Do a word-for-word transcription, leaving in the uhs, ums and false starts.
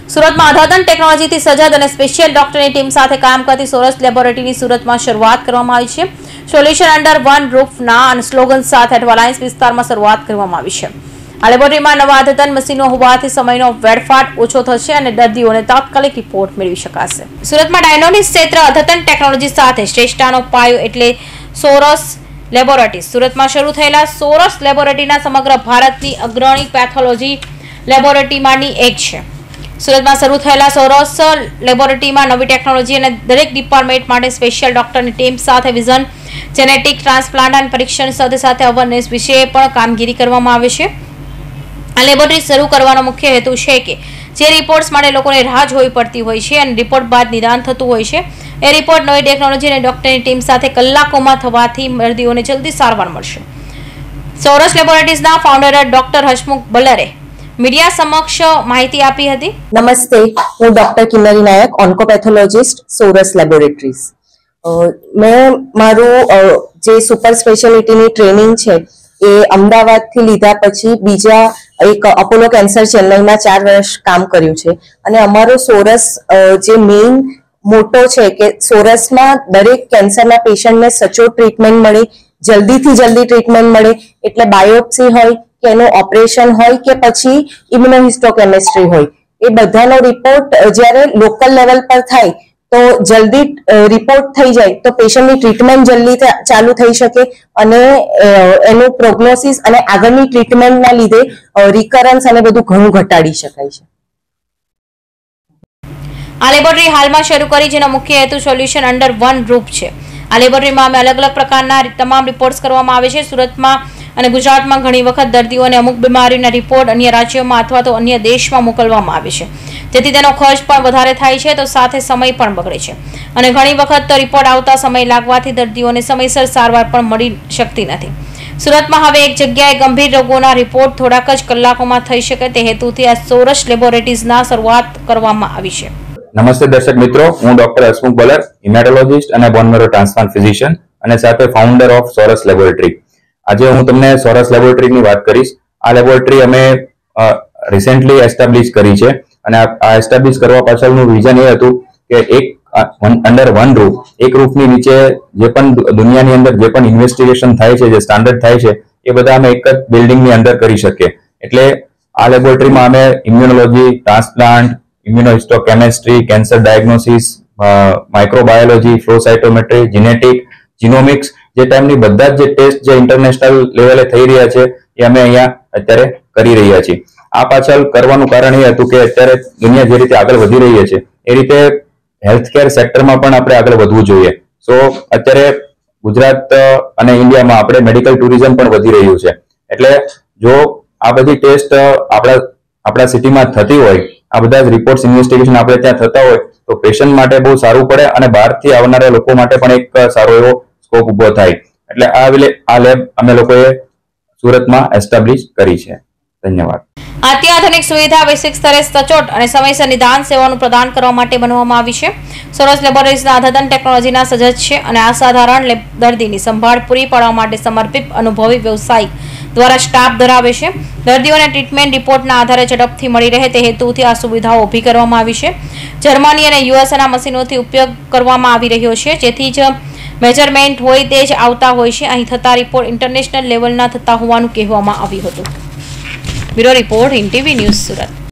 સુરતમાં અદ્યતન ટેકનોલોજીથી સજ્જ અને સ્પેશિયલ ડોક્ટરની ટીમ સાથે કામ કરતી સોરસ લેબોરેટરીની સુરતમાં શરૂઆત કરવામાં આવી છે. સોલ્યુશન અંડર વન રૂફના અને સ્લોગન સાથે અઠવાલાઇન્સ વિસ્તારમાં શરૂઆત કરવામાં આવી છે. આ લેબોરેટરીમાં નવા અદ્યતન મશીનો હોવાથી સમયનો વેડફાટ ઓછો થશે અને દર્દીઓને તાત્કાલિક રિપોર્ટ મેળવી શકાશે. સુરતમાં ડાયગ્નોસ્ટિક્સ ક્ષેત્ર અદ્યતન ટેકનોલોજી સાથે શ્રેષ્ઠતાનો પાયો એટલે સોરસ લેબોરેટરી. સુરતમાં શરૂ થયેલા સોરસ લેબોરેટરીના સમગ્ર ભારતની અગ્રણી પેથોલોજી લેબોરેટરીમાંની એક છે. સુરતમાં શરૂ થયેલા સોરસ લેબોરેટરીમાં નવી ટેકનોલોજી અને દરેક ડિપાર્ટમેન્ટ માટે સ્પેશિયલ ડોક્ટરની ટીમ સાથે વિઝન, જેનેટિક, ટ્રાન્સપ્લાન્ટ અને પરીક્ષણ સાથે સાથે અવેરનેસ વિશે પણ કામગીરી કરવામાં આવે છે. આ લેબોરેટરી શરૂ કરવાનો મુખ્ય હેતુ છે કે જે રિપોર્ટ્સ માટે લોકોને રાહ જોવી પડતી હોય છે અને રિપોર્ટ બાદ નિદાન થતું હોય છે, એ રિપોર્ટ નવી ટેકનોલોજી અને ડોક્ટરની ટીમ સાથે કલાકોમાં થવાથી દર્દીઓને જલ્દી સારવાર મળશે. સોરસ લેબોરેટરીઝના ફાઉન્ડર ડોક્ટર હસમુખ બલરે મીડિયા સમક્ષ માહિતી આપી હતી. નમસ્તે, હું doctor Kinnari Nayak, oncopathologist, Sorus laboratories. મેં મારું જે સુપર સ્પેશિયાલિટીની ટ્રેનિંગ છે એ અમદાવાદથી લીધા પછી બીજા એક અપોલો કેન્સર ચેન્નઈમાં ચાર વર્ષ કામ કર્યું છે. અને અમારો સોરસ જે મેઇન મોટો છે કે સોરસમાં દરેક કેન્સરના પેશન્ટને સચોટ ટ્રીટમેન્ટ મળે, જલ્દીથી જલ્દી ટ્રીટમેન્ટ મળે. એટલે બાયોપ્સી હોય કે એનું ઓપરેશન હોય કે પછી ઇમ્યુનોહિસ્ટોકેમિસ્ટ્રી હોય, એ બધાનો રિપોર્ટ જ્યારે લોકલ લેવલ પર થાય તો જલ્દી રિપોર્ટ થઈ જાય તો પેશન્ટની ટ્રીટમેન્ટ જલ્દી ચાલુ થઈ શકે અને એનું પ્રોગ્નોસિસ અને આગળની ટ્રીટમેન્ટના લીધે રિકરન્સ અને બધું ઘણું ઘટાડી શકાય છે. આ લેબોરેટરી હાલમાં શરૂ કરી જેનો મુખ્ય હેતુ સોલ્યુશન અંડર વન રૂફ છે. આ લેબોરેટરીમાં અમે અલગ અલગ પ્રકારના તમામ રિપોર્ટ્સ કરવામાં આવે છે. સુરતમાં અને ગુજરાતમાં ઘણી વખત દર્દીઓને અમુક બીમારીના રિપોર્ટ અન્ય રાજ્યોમાં અથવા તો અન્ય દેશમાં મોકલવામાં આવે છે, જેથી તેનો ખર્ચ પણ વધારે થાય છે તો સાથે સમય પણ બગડે છે અને ઘણી વખત રિપોર્ટ આવતા સમય લાગવાથી દર્દીઓને સમયસર સારવાર પણ મળી શકતી નથી. સુરતમાં હવે એક જગ્યાએ ગંભીર રોગોના રિપોર્ટ થોડાક જ કલાકોમાં થઈ શકે તે હેતુથી આ સોરસ લેબોરેટરીઝના શરૂઆત કરવામાં આવી છે. નમસ્તે દર્શક મિત્રો, હું ડોક્ટર હસમુખ બલર, હિમેટોલોજીસ્ટ અને બોન મેરો ટ્રાન્સપ્લાન્ટ ફિઝિશિયન અને સાથે ફાઉન્ડર ઓફ સોરસ લેબોરેટરી. આજે હું તમને સોરસ લેબોરેટરીની વાત કરીશ. આ લેબોરેટરી અમે રિસેન્ટલી એસ્ટાબ્લિશ કરી છે અને આ એસ્ટાબ્લિશ કરવા પાછળનું રીઝન એ હતું કે એક અંડર વન રૂફ, એક રૂફની નીચે જે પણ દુનિયાની અંદર જે પણ ઇન્વેસ્ટિગેશન થાય છે, જે સ્ટાન્ડર્ડ થાય છે, એ બધા અમે એક જ બિલ્ડિંગની અંદર કરી શકીએ. એટલે આ લેબોરેટરીમાં અમે immunology, transplant, immunohistochemistry, cancer diagnosis, microbiology, flow cytometry, genetic, genomics, જે ટાઈમની બધા જ જે ટેસ્ટ જે ઇન્ટરનેશનલ લેવલે થઈ રહ્યા છે એ અમે અહીંયા અત્યારે કરી રહ્યા છીએ. આ પાછળ કરવાનું કારણ એ હતું કે અત્યારે દુનિયા જે રીતે આગળ વધી રહી છે એ રીતે હેલ્થકેર સેક્ટરમાં પણ આપણે આગળ વધવું જોઈએ. સો અત્યારે ગુજરાત અને ઇન્ડિયામાં આપણે મેડિકલ ટુરિઝમ પણ વધી રહ્યું છે. એટલે જો આ બધી ટેસ્ટ આપણા આપણા સિટીમાં થતી હોય, આ બધા જ રિપોર્ટ્સ, ઇન્વેસ્ટિગેશન આપણે ત્યાં થતા હોય તો પેશન્ટ માટે બહુ સારું પડે અને બહારથી આવનારા લોકો માટે પણ એક સારો એવો સ્કોપ ઉભો થાય. એટલે આ લેબ અમે લોકોએ સુરતમાં એસ્ટાબ્લિશ કરી છે. ધન્યવાદ. અત્યાધુનિક સુવિધા વૈશ્વિક સ્તરે સચોટ અને સમયસર નિદાન સેવાનું પ્રદાન કરવા માટે બનાવવામાં આવી છે. સોરસ લેબોરેટરીઝના અદ્યતન ટેકનોલોજીના સજ્જ છે અને અસાધારણ દર્દીની સંભાળ પૂરી પાડવા માટે સમર્પિત અનુભવી વ્યવસાયિક દ્વારા સ્ટાફ ધરાવે છે. દર્દીઓને ટ્રીટમેન્ટ રિપોર્ટના આધારે ઝડપથી મળી રહે તે હેતુથી આ સુવિધાઓ ઊભી કરવામાં આવી છે. જર્મની અને યુએસના મશીનોથી ઉપયોગ કરવામાં આવી રહ્યો છે, જેથી જ મેજરમેન્ટ હોય તે જ આવતા હોય છે. અહીં થતા રિપોર્ટ ઇન્ટરનેશનલ લેવલના થતા હોવાનું કહેવામાં આવ્યું હતું. Bureau report, Hind TV news, Surat.